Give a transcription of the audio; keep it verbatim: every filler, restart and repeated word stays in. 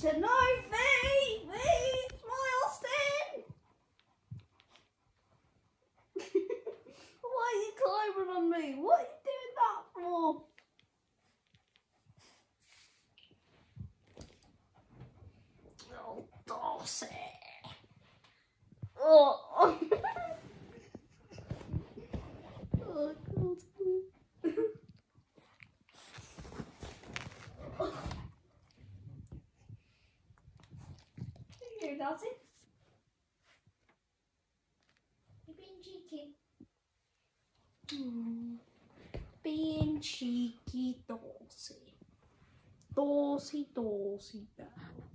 said, no, V, V, it's my Austin. Why are you climbing on me? What are you doing that for? Oh, Darcy. Oh. Oh, God. Here, Darcy. You're being cheeky. Mm. Being cheeky, Darcy. Darcy, Darcy, Darcy.